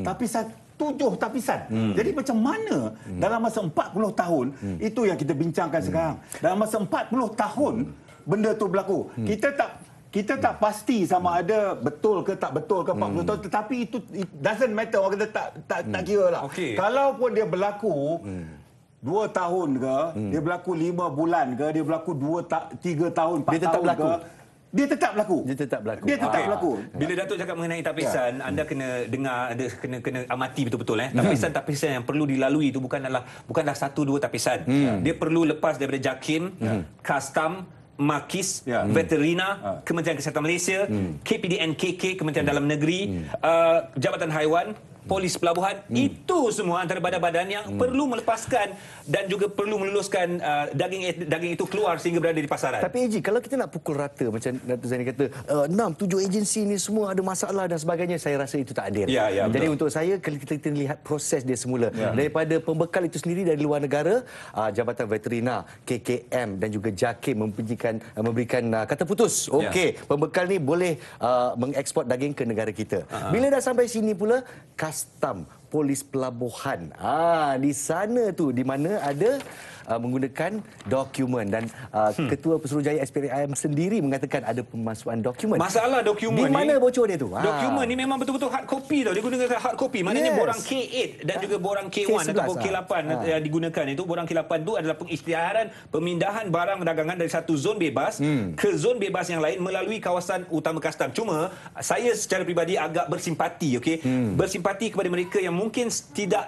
7 tapisan. Jadi macam mana dalam masa 40 tahun, itu yang kita bincangkan sekarang. Dalam masa 40 tahun benda tu berlaku. Kita tak pasti sama ada betul ke tak betul ke 40 tahun, tetapi itu it doesn't matter, orang kata tak kira lah. Kalaupun dia berlaku 2 tahun ke, dia berlaku 5 bulan ke, dia berlaku 3 tahun, 4 tahun ke, dia tetap berlaku. Bila Datuk cakap mengenai tapisan, anda kena dengar, kena amati betul-betul. Tapisan yang perlu dilalui itu bukanlah 1-2 tapisan. Dia perlu lepas daripada JAKIM, Custom, Makis, Veterina, Kementerian Kesihatan Malaysia, KPDN KK, Kementerian Dalam Negeri, Jabatan Haiwan, Polis Pelabuhan, itu semua antara badan-badan yang perlu melepaskan dan juga perlu meluluskan daging itu keluar sehingga berada di pasaran. Tapi AJ, kalau kita nak pukul rata macam Datuk Zaini kata 6-7 agensi ni semua ada masalah dan sebagainya, saya rasa itu tak adil. Jadi untuk saya, kita lihat proses dia semula. Daripada pembekal itu sendiri dari luar negara, Jabatan Veterina, KKM dan juga JAKIM memberikan kata putus. Pembekal ni boleh mengeksport daging ke negara kita. Bila dah sampai sini pula, Custom, Polis Pelabuhan. Di sana tu di mana ada menggunakan dokumen dan Ketua Pesuruhjaya SPRIM sendiri mengatakan ada pemalsuan dokumen. Masalah dokumen di mana bocor dia tu? Dokumen ni memang betul-betul hard copy tau. Dia gunakan hard copy. Maknanya borang K8 dan juga borang K1 ataupun K8 yang digunakan itu, borang K8 itu adalah pengisytiharan pemindahan barang dagangan dari satu zon bebas ke zon bebas yang lain melalui kawasan utama kastam. Cuma saya secara peribadi agak bersimpati, bersimpati kepada mereka yang mungkin tidak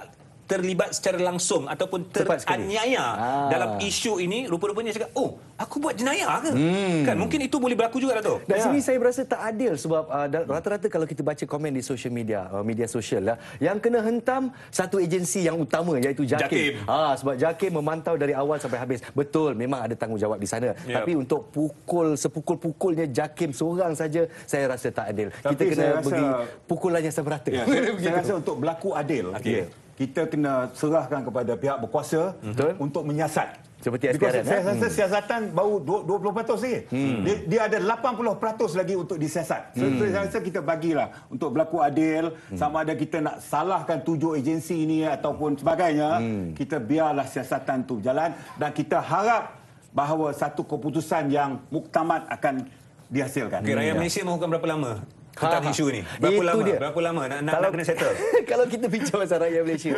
terlibat secara langsung ataupun teraniaya dalam isu ini, rupa-rupanya cakap, oh, aku buat jenayah ke? Kan mungkin itu boleh berlaku juga, Dato'. Dan sini saya berasa tak adil sebab rata-rata kalau kita baca komen di social media, media sosial lah, yang kena hentam satu agensi yang utama iaitu JAKIM. Sebab JAKIM memantau dari awal sampai habis. Betul, memang ada tanggungjawab di sana. Tapi untuk sepukul-pukulnya JAKIM seorang saja, saya rasa tak adil. Kita kena bagi pukulannya semerata. Saya rasa untuk berlaku adil, kita kena serahkan kepada pihak berkuasa untuk menyiasat. Seperti SPRM. Saya rasa siasatan baru 20% saja. Dia ada 80% lagi untuk disiasat. Saya rasa kita bagilah untuk berlaku adil, sama ada kita nak salahkan 7 agensi ini ataupun sebagainya, kita biarlah siasatan itu berjalan dan kita harap bahawa satu keputusan yang muktamad akan dihasilkan. Rakyat Malaysia mahukan berapa lama tentang isu ni? Berapa lama nak kena settle? Kalau kita bincang pasal rakyat Malaysia,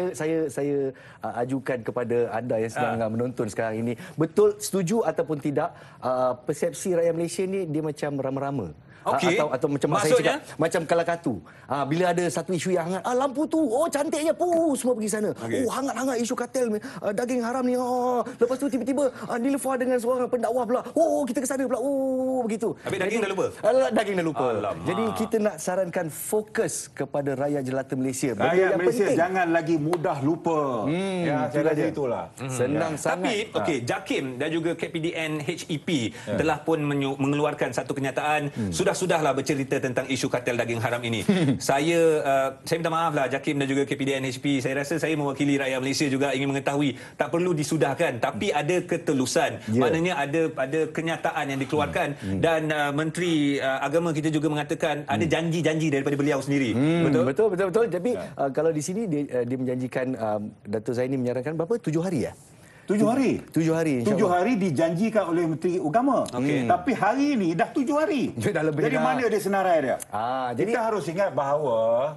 saya ajukan kepada anda yang sedang menonton sekarang ini, betul setuju ataupun tidak, persepsi rakyat Malaysia ni dia macam rama-rama. Atau macam saya cakap, macam kalakatu. Bila ada satu isu yang hangat, lampu tu, oh cantiknya, semua pergi sana. Oh, hangat-hangat isu kartel daging haram ni. Lepas tu tiba-tiba Nilufar dengan seorang pendakwah pula. Oh, kita ke sana pula. Oh, begitu. Habis daging dah lupa? Daging dah lupa. Jadi kita nak sarankan fokus kepada rakyat jelata Malaysia. Rakyat Malaysia jangan lagi mudah lupa. Saya rasa itulah. Senang sangat. Tapi, JAKIM dan juga KPDN HEP telah pun mengeluarkan satu kenyataan. Sudahlah bercerita tentang isu kartel daging haram ini. Saya minta maaf lah JAKIM dan juga KPDN HEP. Saya rasa saya mewakili rakyat Malaysia juga ingin mengetahui tak perlu disudahkan, tapi ada ketelusan. Maknanya ada kenyataan yang dikeluarkan dan Menteri Agama kita juga mengatakan ada janji-janji daripada beliau sendiri. Betul. Tapi kalau di sini dia menjanjikan, Dato' Zaini menyarankan berapa? 7 hari ya? 7 hari. 7 hari. 7 hari dijanjikan oleh Menteri Agama. Tapi hari ini dah 7 hari. Jadi mana dia senarai dia? Kita harus ingat bahawa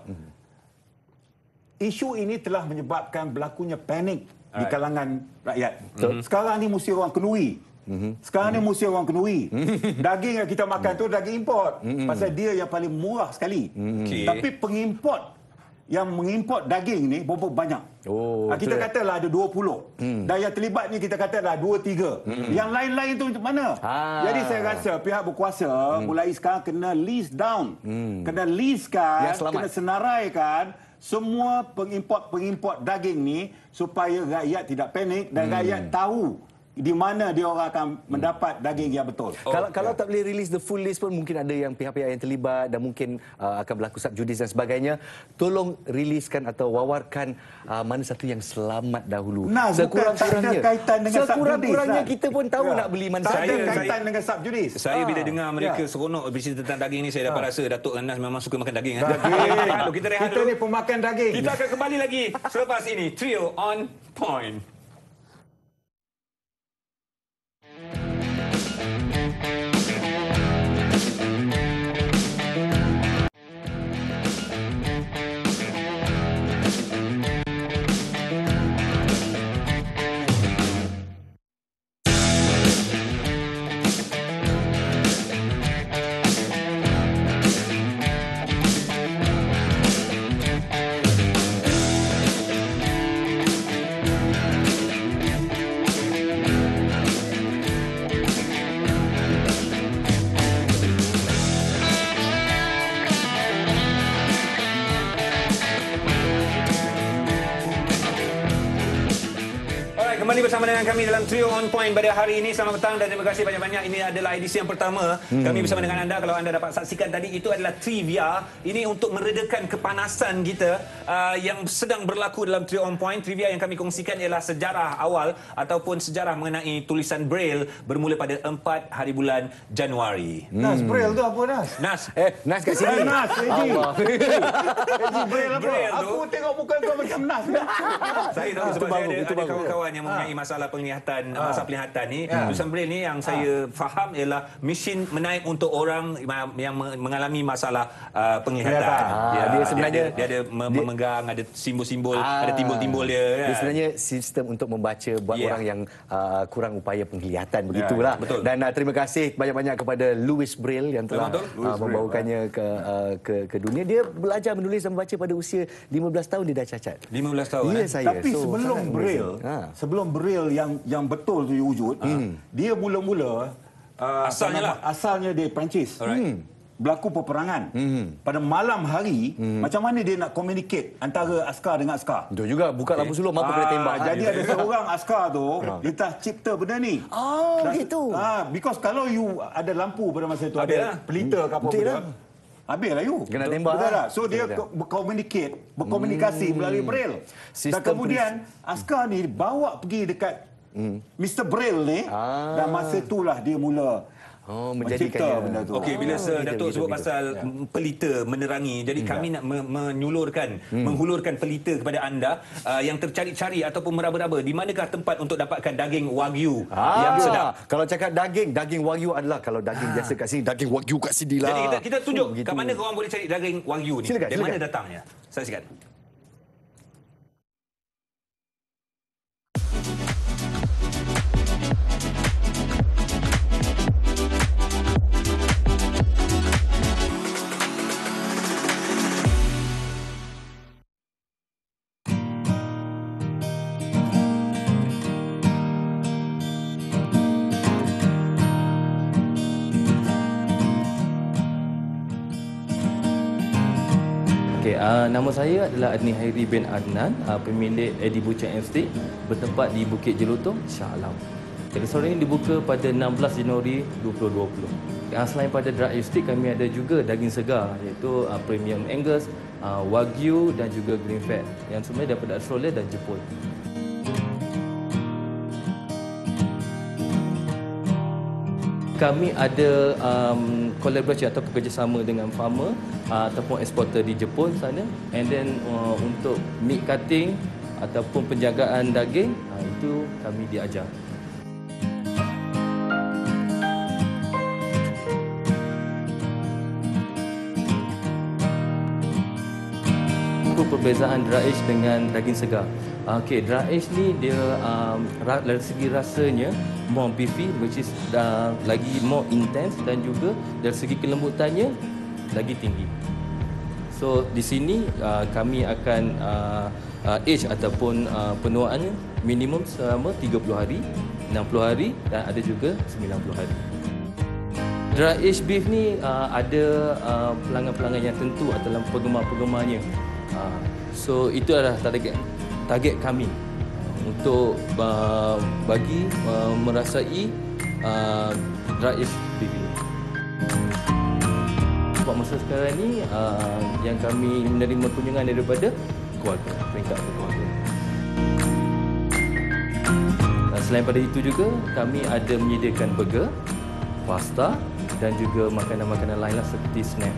isu ini telah menyebabkan berlakunya panik di kalangan rakyat. Sekarang ni mesti orang kenuri. Daging yang kita makan tu daging import. Pasal dia yang paling murah sekali. Tapi pengimport yang mengimport daging ni berapa banyak? Kita katalah ada 20. Dan yang terlibat ni kita katalah 2-3. Yang lain-lain tu macam mana? Jadi saya rasa pihak berkuasa mulai sekarang kena list down. Kena listkan, kena senaraikan semua pengimport daging ni supaya rakyat tidak panik dan rakyat tahu di mana dia orang akan mendapat daging yang betul. Kalau tak boleh release the full list pun mungkin ada yang pihak-pihak yang terlibat dan mungkin akan berlaku subjudis dan sebagainya. Tolong riliskan atau wawarkan mana satu yang selamat dahulu. Sekurang-kurangnya kita pun tahu nak beli mana satu. Tak ada kaitan dengan subjudis. Saya bila dengar mereka seronok bercerita tentang daging ni, saya dapat rasa Datuk Anas memang suka makan daging. Kita rehat dulu. Kita ni pemakan daging. Kita akan kembali lagi selepas ini. Trio on Point. Kembali bersama dengan kami dalam Trio on Point pada hari ini. Selamat petang dan terima kasih banyak-banyak. Ini adalah edisi yang pertama kami bersama dengan anda. Kalau anda dapat saksikan tadi, itu adalah trivia. Ini untuk meredakan kepanasan kita yang sedang berlaku dalam Trio on Point. Trivia yang kami kongsikan ialah sejarah awal ataupun sejarah mengenai tulisan Braille bermula pada 4 hari bulan Januari. Nas, Braille tu apa, Nas? Nas kat sini. Nas, Braille apa? Aku tengok muka kau macam Nas. Saya tahu sebab saya ada kawan-kawan yang mempunyai segi masalah penglihatan, masalah penglihatan ni, tulisan braille ni yang saya faham ialah mesin menaip untuk orang yang mengalami masalah penglihatan. Dia sebenarnya dia ada memegang, ada simbol-simbol, ada timbul-timbul dia. Dia sebenarnya sistem untuk membaca buat orang yang kurang upaya penglihatan, begitulah. Dan terima kasih banyak-banyak kepada Louis Braille yang telah membawakannya ke dunia. Dia belajar menulis dan membaca pada usia 15 tahun dia dah cacat. 15 tahun. Ya, saya. Tapi sebelum Braille yang betul tu wujud, dia mula-mula asalnya dia Perancis. Berlaku peperangan. Pada malam hari, macam mana dia nak communicate antara askar dengan askar? Betul juga, buka lampu sulur, apa kena tembak. Jadi ada seorang askar tu, dia telah cipta benda ni. Gitu. Because kalau you ada lampu pada masa itu, ada pelita ke apa benda, habislah you. Kena tembak. So dia berkomunikasi melalui Braille. Dan kemudian askar ni bawa pergi dekat Mr. Braille ni, dan masa itulah dia mula menjadikannya. Okey, bila Datuk sebut pasal pelita menerangi, jadi kami nak menyulurkan, menghulurkan pelita kepada anda yang tercari-cari ataupun meraba-raba di manakah tempat untuk dapatkan daging wagyu yang sedap. Kalau cakap daging wagyu adalah kalau daging biasa kat sini, daging wagyu kat sini lah. Jadi kita tunjuk kat mana korang boleh cari daging wagyu ni. Silakan, dari mana datangnya? Saksikan. Nama saya adalah Adni Hairi bin Adnan, pemilik Eddie Butcher and Steak, bertempat di Bukit Jelutong, Shah Alam. Restoran ini dibuka pada 16 Januari 2020. Selain pada dry aged steak, kami ada juga daging segar, iaitu Premium Angus, Wagyu dan juga Green Fat, yang sebenarnya daripada Australia dan Jepun. Kami ada kolaborasi atau kerjasama dengan farmer ataupun eksporter di Jepun sana, and then untuk meat cutting ataupun penjagaan daging itu kami diajar. Perbezaan dry age dengan daging segar. Okey, dry age ni dia dari segi rasanya more beefy, which is lagi more intense, dan juga dari segi kelembutannya lagi tinggi. So di sini kami akan age ataupun penuaannya minimum selama 30 hari, 60 hari dan ada juga 90 hari. Dry age beef ni ada pelanggan-pelanggan yang tentu atau penggemar-penggemarnya. So itu adalah target kami untuk bagi merasai dry age beef ini. Buat masa sekarang ni yang kami menerima kunjungan daripada keluarga, peringkat keluarga. Selain pada itu juga kami ada menyediakan burger, pasta dan juga makanan-makanan lainlah seperti snack.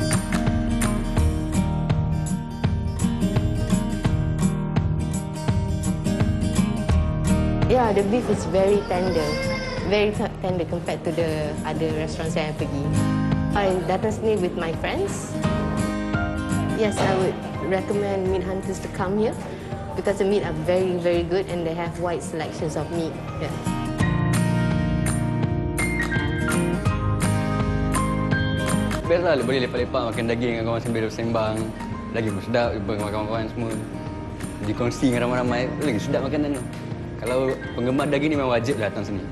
Yeah, the beef is very tender compared to the other restaurants yang I pergi. I datang sini with my friends. Yes, I would recommend meat hunters to come here because the meat are very, very good and they have wide selections of meat. Yeah. Best lah, boleh lepak-lepak makan daging dengan kawan sambil bersembang. Daging pun sedap, dengan kawan-kawan semua. Dikongsi dengan ramai-ramai, lagi sedap makanan tu. Kalau penggemar daging ni memang wajib datang sini.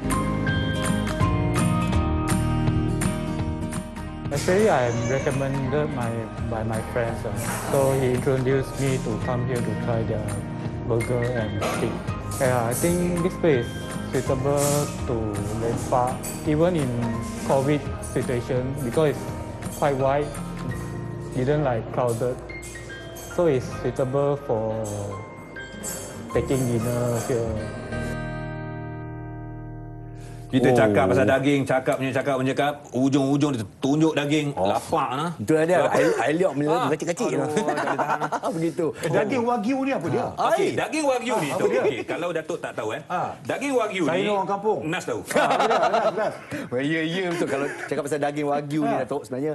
Actually, I'm recommended by my friends. So he introduced me to come here to try their burger and steak. Yeah, I think this place is suitable to lepak, even in COVID situation, because it's quite wide, didn't like crowded. So it's suitable for taking dinner here. Kita cakap pasal daging, cakap, ujung-ujung dia tunjuk daging, lapar lah. Itu ada, Eliok kecil-kecil. Begitu. Daging Wagyu ni apa dia? Okey, daging Wagyu ni tu. Okey, kalau Datuk tak tahu daging Wagyu ni. Saya orang kampung. Nas tahu. Ya, betul. Kalau cakap pasal daging Wagyu ni, Datuk, sebenarnya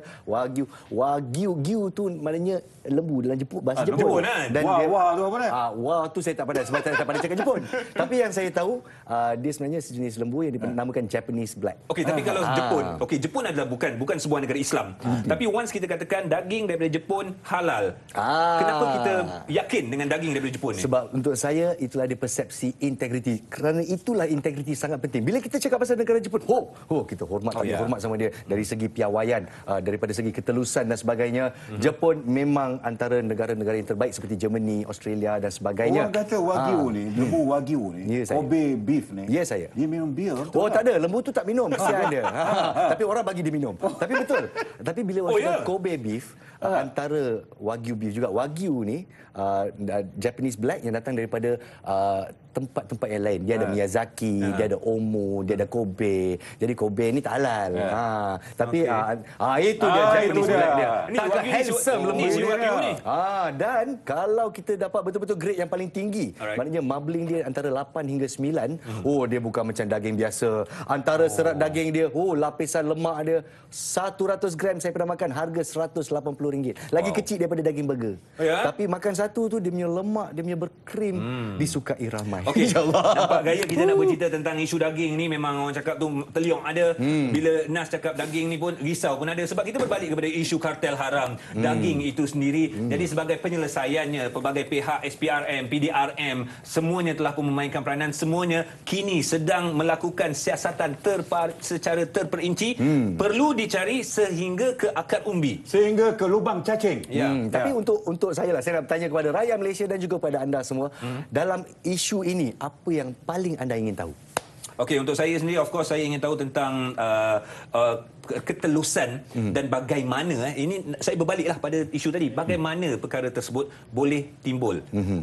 Wagyu tu maknanya lembu dalam bahasa Jepun. Dan wah tu apa dia? Wah tu saya tak pandai sebab saya tak pandai cakap Jepun. Tapi yang saya tahu, dia sebenarnya sejenis lembu yang dinamakan Japanese Black. Okey, tapi kalau Jepun, Jepun adalah bukan sebuah negara Islam. Tapi once kita katakan daging daripada Jepun halal. Kenapa kita yakin dengan daging daripada Jepun ni? Sebab untuk saya itulah dia persepsi integriti. Kerana itulah integriti sangat penting. Bila kita cakap pasal negara Jepun, kita hormat sama dia dari segi piawaian, daripada segi ketelusan dan sebagainya. Jepun memang antara negara-negara yang terbaik seperti Germany, Australia dan sebagainya. Orang kata Wagyu ni, lembu Wagyu ni, Kobe beef ni. Ya, saya. Dia minum bir. Tak ada. Lembu tu tak minum. Kesian dia. Tapi orang bagi dia minum. Tapi betul. Tapi bila orang Kobe beef, antara Wagyu beef juga. Wagyu ni, Japanese Black yang datang daripada tempat-tempat yang lain. Dia ada Miyazaki, dia ada Omo, dia ada Kobe. Jadi Kobe ni tak halal. Tapi itu dia Japanese Black dia. Tak handsome lembu ni. Dan kalau kita dapat betul-betul grade yang paling tinggi, maknanya marbling dia antara 8 hingga 9, dia bukan macam daging biasa. Antara serat daging dia, lapisan lemak dia 100 gram saya pernah makan, harga RM180. Lagi kecil daripada daging burger. Tapi makan satu tu, dia punya lemak, dia punya berkrim, disukai ramai. Okey, nampak gaya kita nak bercerita tentang isu daging ni, memang orang cakap tu teliong ada. Bila Nas cakap daging ni pun risau pun ada. Sebab kita berbalik kepada isu kartel haram daging itu sendiri. Jadi sebagai penyelesaiannya, pelbagai pihak SPRM, PDRM, semuanya telah pun memainkan peranan. Semuanya kini sedang melakukan siasatan secara terperinci. Perlu dicari sehingga ke akar umbi. Sehingga ke lubang cacing. Tapi untuk saya lah, saya nak bertanya kepada rakyat Malaysia dan juga kepada anda semua, dalam isu ini, apa yang paling anda ingin tahu? Okey, untuk saya sendiri, of course, saya ingin tahu tentang ketelusan dan bagaimana, ini saya berbaliklah pada isu tadi, bagaimana perkara tersebut boleh timbul.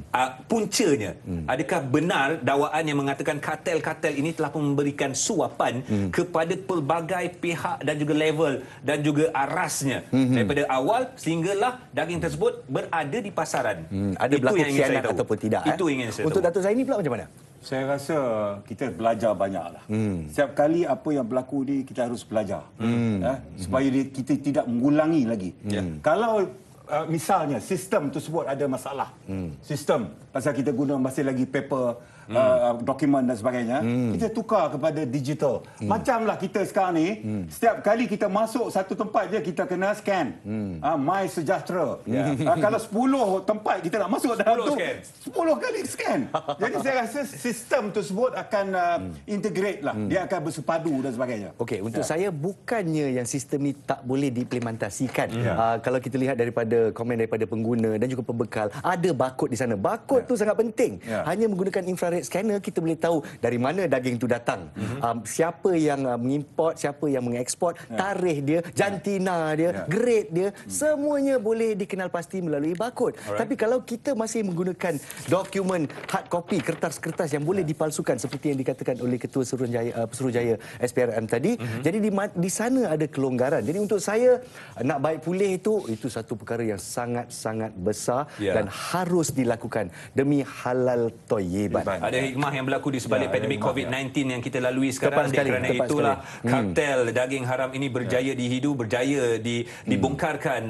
Puncanya, adakah benar dakwaan yang mengatakan kartel-kartel ini telah memberikan suapan kepada pelbagai pihak dan juga level dan juga arasnya daripada awal sehinggalah daging tersebut berada di pasaran. Ada berlaku khianat ataupun tidak? Itu ingin saya tahu. Untuk Datuk Zaini pula macam mana? Saya rasa kita belajar banyaklah. Setiap kali apa yang berlaku ni kita harus belajar. Supaya kita tidak mengulangi lagi. Kalau misalnya sistem tersebut ada masalah. Sistem pasal kita guna masih lagi paper, dokumen dan sebagainya, kita tukar kepada digital. Macamlah kita sekarang ni, setiap kali kita masuk satu tempat je kita kena scan. My Sejahtera. Kalau 10 tempat kita nak masuk dalam tu, 10 kali scan. Jadi saya rasa sistem tersebut akan integrate lah. Dia akan bersepadu dan sebagainya. Okey, untuk saya bukannya yang sistem ni tak boleh diimplementasikan. Kalau kita lihat daripada komen daripada pengguna dan juga pembekal, ada barcode di sana. Barcode tu sangat penting. Hanya menggunakan infrared scanner kita boleh tahu dari mana daging tu datang. Siapa yang mengimport, siapa yang mengeksport, tarikh dia, jantina dia, grade dia, semuanya boleh dikenal pasti melalui barcode. Tapi kalau kita masih menggunakan dokumen hard copy, kertas-kertas yang boleh dipalsukan seperti yang dikatakan oleh Ketua Pesuruhjaya SPRM tadi, jadi di sana ada kelonggaran. Jadi untuk saya, nak baik pulih itu satu perkara yang sangat-sangat besar dan harus dilakukan demi halal thayyiban. Ada hikmah yang berlaku di sebalik pandemik COVID-19 yang kita lalui sekarang. Kerana itulah kartel daging haram ini berjaya dihidu, berjaya dibongkarkan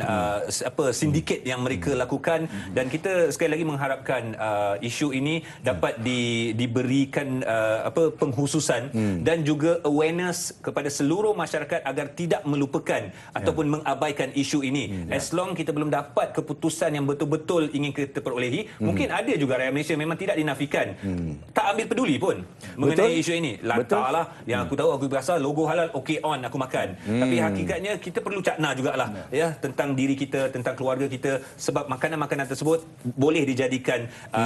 sindiket yang mereka lakukan, dan kita sekali lagi mengharapkan isu ini dapat diberikan pengkhususan dan juga awareness kepada seluruh masyarakat agar tidak melupakan ataupun mengabaikan isu ini. As long kita belum dapat keputusan yang betul-betul ingin kita perolehi, mungkin ada juga rakyat Malaysia memang tidak dinafikan, tak ambil peduli pun mengenai isu ini. Lantarlah yang aku tahu, aku berasa logo halal, okey on, aku makan. Tapi hakikatnya kita perlu cakna jugalah tentang diri kita, tentang keluarga kita, sebab makanan-makanan tersebut boleh dijadikan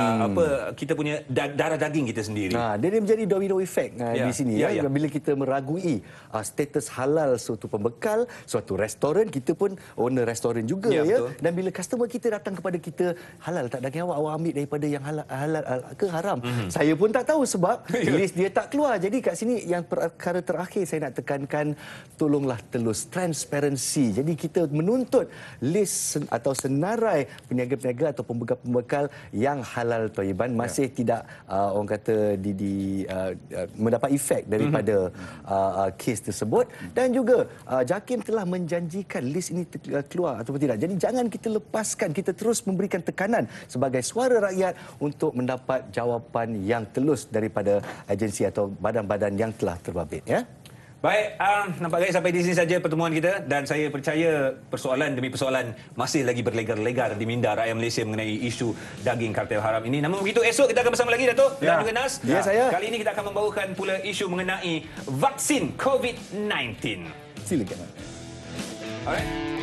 kita punya darah daging kita sendiri. Dia menjadi domino effect di sini. Bila kita meragui status halal suatu pembekal, suatu restoran, kita pun owner restoran juga dan bila customer kita datang kepada kita, halal tak daging awak ambil daripada yang halal ke haram. Saya pun tak tahu sebab list dia tak keluar. Jadi kat sini yang perkara terakhir saya nak tekankan, tolonglah telus transparansi. Jadi kita menuntut list atau senarai peniaga-peniaga atau pembekal-pembekal yang halal thayyiban masih tidak orang kata mendapat efek daripada kes tersebut, dan juga JAKIM telah menjanjikan list ini keluar ataupun tidak. Jadi jangan kita lepaskan, kita terus memberikan tekanan sebagai suara rakyat untuk mendapat jawapan yang telus daripada agensi atau badan-badan yang telah terbabit, ya. Baik, nampaknya sampai di sini saja pertemuan kita, dan saya percaya persoalan demi persoalan masih lagi berlegar-legar di minda rakyat Malaysia mengenai isu daging kartel haram ini. Namun begitu, esok kita akan bersama lagi, Datuk dan juga Nas. Ya, saya. Kali ini kita akan membawakan pula isu mengenai vaksin COVID-19. Silakan. Alright.